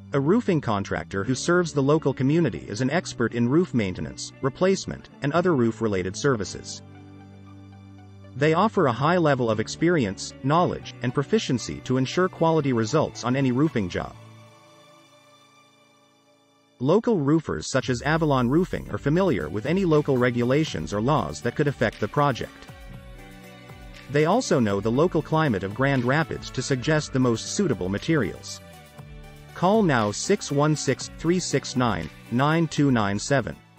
A roofing contractor who serves the local community is an expert in roof maintenance, replacement, and other roof-related services. They offer a high level of experience, knowledge, and proficiency to ensure quality results on any roofing job. Local roofers such as Avalon Roofing are familiar with any local regulations or laws that could affect the project. They also know the local climate of Grand Rapids to suggest the most suitable materials. Call now 616-369-9297.